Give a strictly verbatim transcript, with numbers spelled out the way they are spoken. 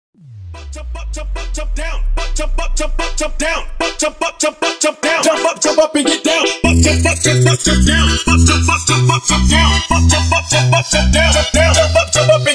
Jump up, jump up, jump down. Jump up, jump up, jump down. Jump up, jump up, jump down. Jump up, jump up and get down. Jump up, jump up, jump down. Jump up, jump up, jump down. Jump up, jump up, jump down. Jump down, jump up, jump up